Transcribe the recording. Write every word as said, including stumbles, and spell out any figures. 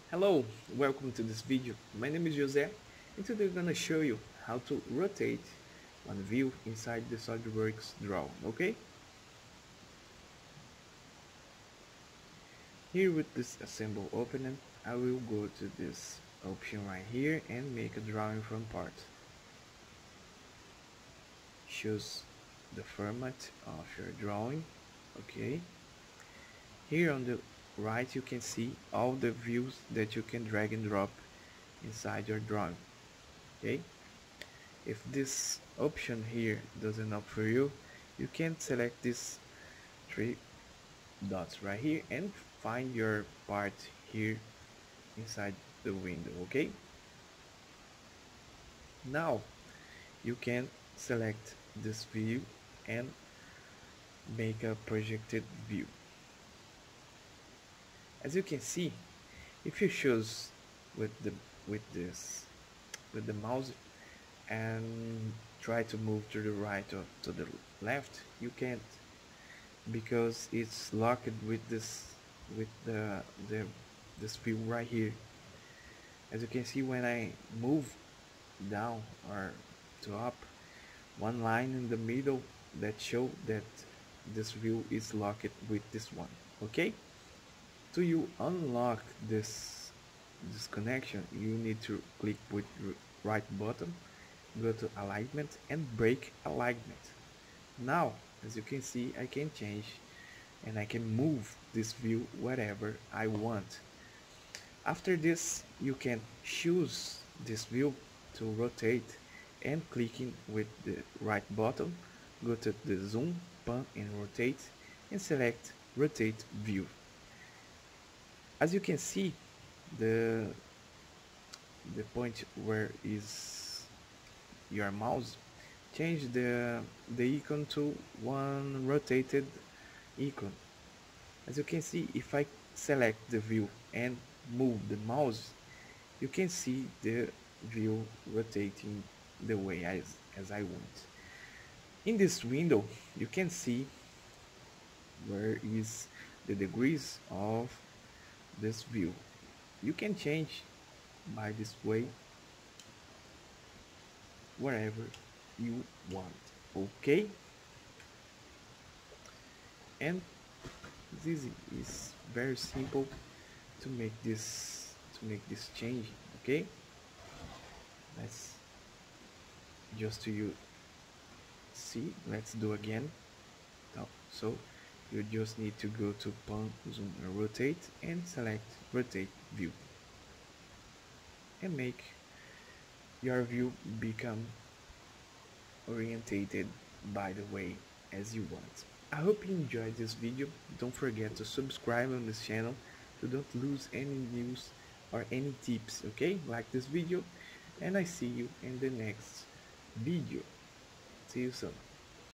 Hello, welcome to this video. My name is Jose and today I'm gonna show you how to rotate one view inside the Solidworks drawing, okay? Here with this assemble opening, I will go to this option right here and make a drawing from part. Choose the format of your drawing, okay? Here on the right you can see all the views that you can drag and drop inside your drawing, okay? If this option here doesn't work for you, you can select these three dots right here and find your part here inside the window. Okay, now you can select this view and make a projected view. As you can see, if you choose with the with this with the mouse and try to move to the right or to the left, you can't, because it's locked with this with the the this view right here. As you can see, when I move down or to up, one line in the middle that show that this view is locked with this one. Okay, to you unlock this this connection, you need to click with right button, go to alignment and break alignment. Now as you can see, I can change and I can move this view wherever I want. After this, you can choose this view to rotate and clicking with the right button, go to the zoom, pan and rotate and select rotate view. As you can see, the the point where is your mouse, change the the icon to one rotated icon. As you can see, if I select the view and move the mouse, you can see the view rotating the way as, as I want. In this window, you can see where is the degrees of this view. You can change by this way wherever you want. Okay, and it's easy, it's very simple to make this to make this change. Okay, let's just to you see, let's do again. Now, so you just need to go to pan, zoom and rotate and select rotate view and make your view become orientated by the way as you want. I hope you enjoyed this video. Don't forget to subscribe on this channel so don't lose any news or any tips. Okay, like this video and I see you in the next video. See you soon.